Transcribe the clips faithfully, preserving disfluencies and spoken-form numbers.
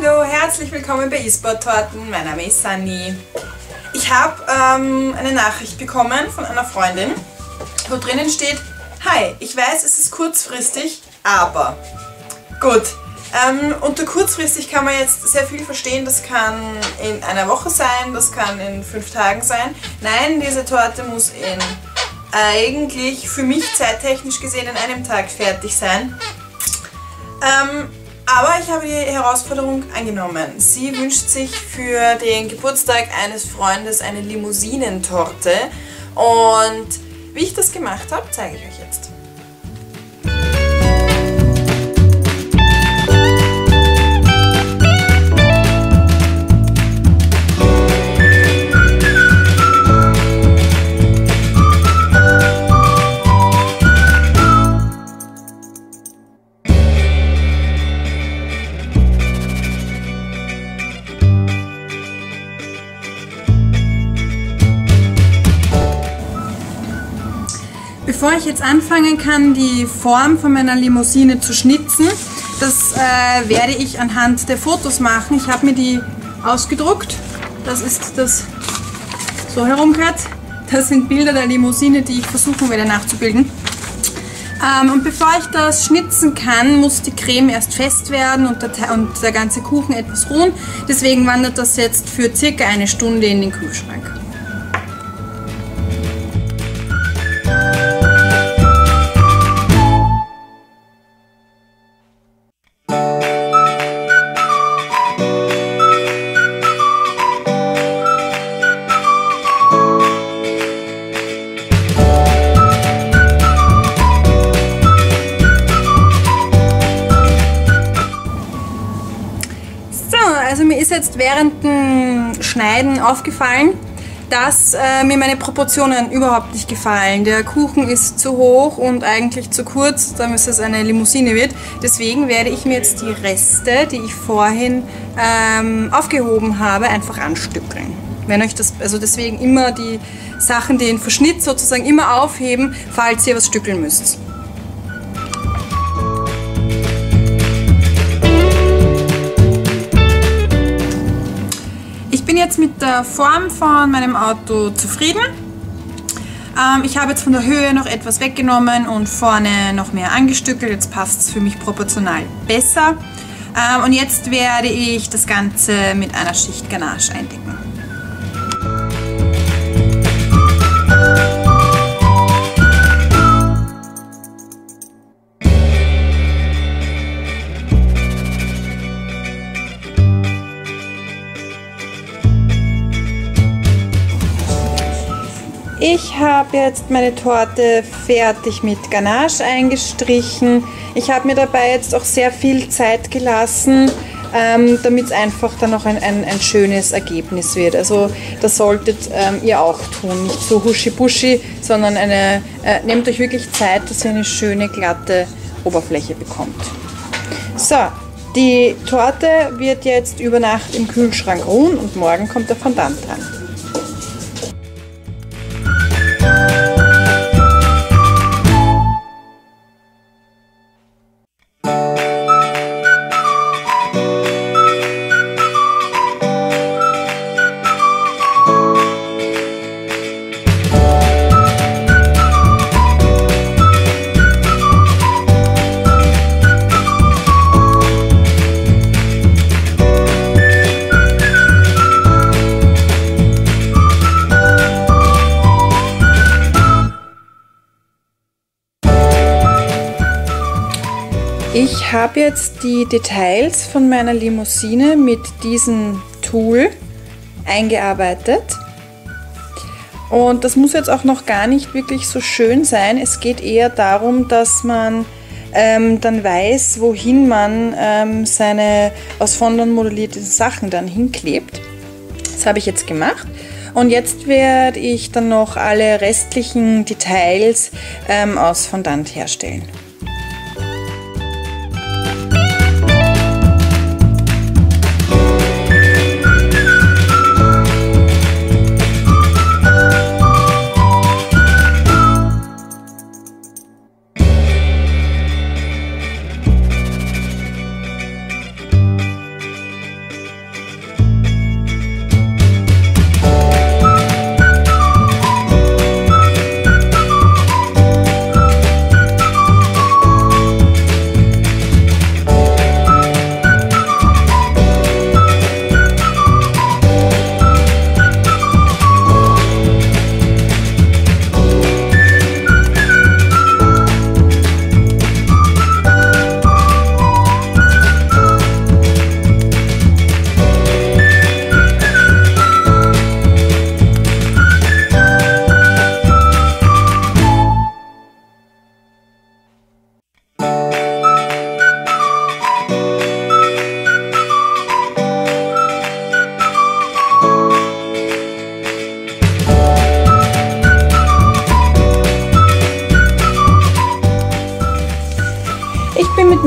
Hallo, herzlich willkommen bei eSport-Torten. Mein Name ist Sunny. Ich habe ähm, eine Nachricht bekommen von einer Freundin, wo drinnen steht: Hi, ich weiß, es ist kurzfristig, aber... Gut, ähm, unter kurzfristig kann man jetzt sehr viel verstehen. Das kann in einer Woche sein, das kann in fünf Tagen sein. Nein, diese Torte muss in eigentlich für mich zeittechnisch gesehen in einem Tag fertig sein. Ähm, aber ich habe die Herausforderung angenommen. Sie wünscht sich für den Geburtstag eines Freundes eine Limousinentorte. Und wie ich das gemacht habe, zeige ich euch jetzt. Bevor ich jetzt anfangen kann, die Form von meiner Limousine zu schnitzen, das äh, werde ich anhand der Fotos machen. Ich habe mir die ausgedruckt. Das ist das so herumgehört. Das sind Bilder der Limousine, die ich versuchen werde nachzubilden. Ähm, und bevor ich das schnitzen kann, muss die Creme erst fest werden und der, und der ganze Kuchen etwas ruhen. Deswegen wandert das jetzt für circa eine Stunde in den Kühlschrank. Also mir ist jetzt während dem Schneiden aufgefallen, dass äh, mir meine Proportionen überhaupt nicht gefallen. Der Kuchen ist zu hoch und eigentlich zu kurz, damit es eine Limousine wird. Deswegen werde ich mir jetzt die Reste, die ich vorhin ähm, aufgehoben habe, einfach anstückeln. Wenn euch das, also deswegen immer die Sachen, den Verschnitt sozusagen immer aufheben, falls ihr was stückeln müsst. Ich bin jetzt mit der Form von meinem Auto zufrieden. Ähm, ich habe jetzt von der Höhe noch etwas weggenommen und vorne noch mehr angestückelt. Jetzt passt es für mich proportional besser. Ähm, und jetzt werde ich das Ganze mit einer Schicht Ganache eindecken. Ich habe jetzt meine Torte fertig mit Ganache eingestrichen. Ich habe mir dabei jetzt auch sehr viel Zeit gelassen, ähm, damit es einfach dann noch ein, ein, ein schönes Ergebnis wird. Also das solltet ähm, ihr auch tun. Nicht so huschi-buschi, sondern eine, äh, nehmt euch wirklich Zeit, dass ihr eine schöne, glatte Oberfläche bekommt. So, die Torte wird jetzt über Nacht im Kühlschrank ruhen und morgen kommt der Fondant dran. Ich habe jetzt die Details von meiner Limousine mit diesem Tool eingearbeitet. Und das muss jetzt auch noch gar nicht wirklich so schön sein. Es geht eher darum, dass man ähm, dann weiß, wohin man ähm, seine aus Fondant modellierten Sachen dann hinklebt. Das habe ich jetzt gemacht. Und jetzt werde ich dann noch alle restlichen Details ähm, aus Fondant herstellen.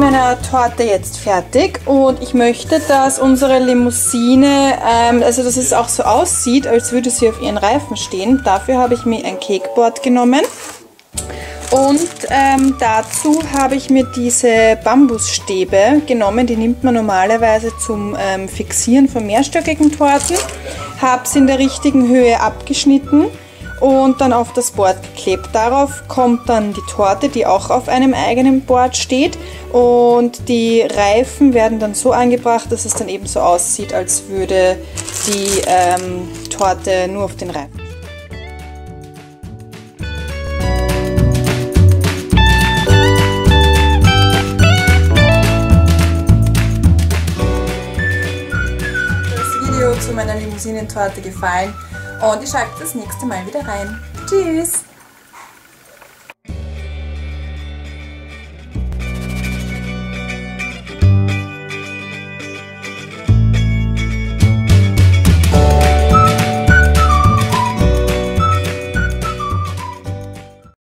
meiner Torte jetzt fertig und ich möchte, dass unsere Limousine, ähm, also dass es auch so aussieht, als würde sie auf ihren Reifen stehen. Dafür habe ich mir ein Cakeboard genommen und ähm, dazu habe ich mir diese Bambusstäbe genommen, die nimmt man normalerweise zum ähm, Fixieren von mehrstöckigen Torten. Habe sie in der richtigen Höhe abgeschnitten und dann auf das Board geklebt. Darauf kommt dann die Torte, die auch auf einem eigenen Board steht, und die Reifen werden dann so angebracht, dass es dann eben so aussieht, als würde die ähm, Torte nur auf den Reifen. Das Video zu meiner Limousinentorte gefallen und ich schalte das nächste Mal wieder rein. Tschüss!